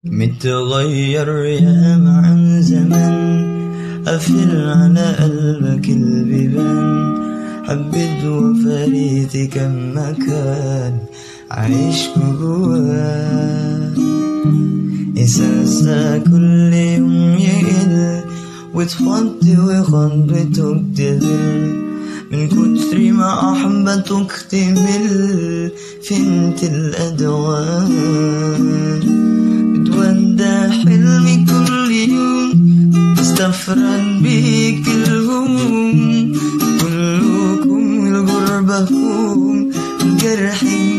متغير يا مع زمان، قافل على قلبك البيبان، حبيت وفريت كم مكان عايش جواك. إحساسك كل يوم يقل، وتخطي وخطبته بتغل، من كتر ما أحبتك تمل فنت الأدوان. بتودع حلمي كل يوم، تستفرد بيك الهموم، كلكم لغربكم جرح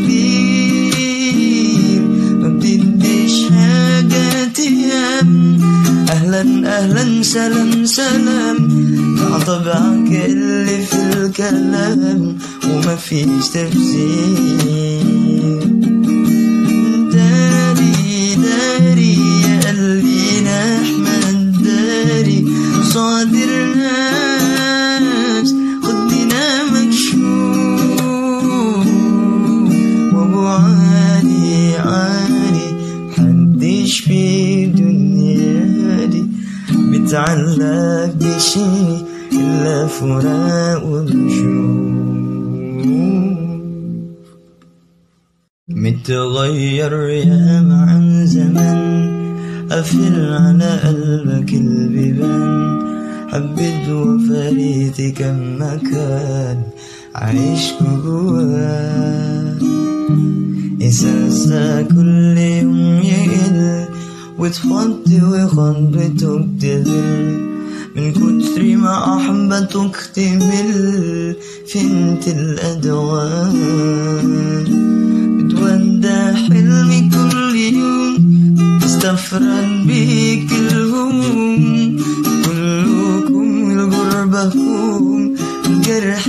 كبير، ما بتديش حاجة تهم. أهلا أهلا سلام سلام، مع طبعك اللي في الكلام وما فيش تفسير. داري داري يا قلبي نحمد داري، صادر ناس خدنا مكشوف، وابو عالي عالي محدش في الدنيا دي بتعلق بشي إلا فراق ونشوف. متغير يا مع زمان، قافل على قلبك البيبان، حبيت وفريت كم مكان عايش جواك. إحساسك كل يوم يقل، وتخطي وخطبته بتغل، من كتر ما أحبتك تمل فنت الأدوان. بتودع حلمي كل يوم، تستفرد بيك الهموم، كلكم لغربكم جرح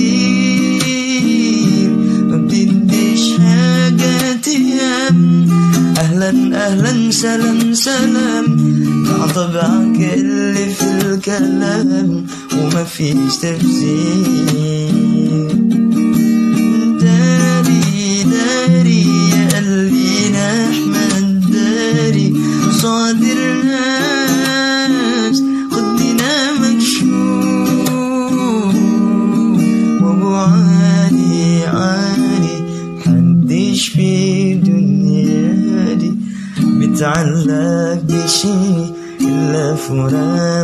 كبير، ما بتديش حاجة تهم. أهلا أهلا سلام سلام، مع طبعك اللي في الكلام وما فيش تفسير. داري داري يا قلبي نحمد داري، صادر ناس خدنا مكشوف، وابو عالي عالي محدش في الدنيا دي بتعلق بشي إلا فراق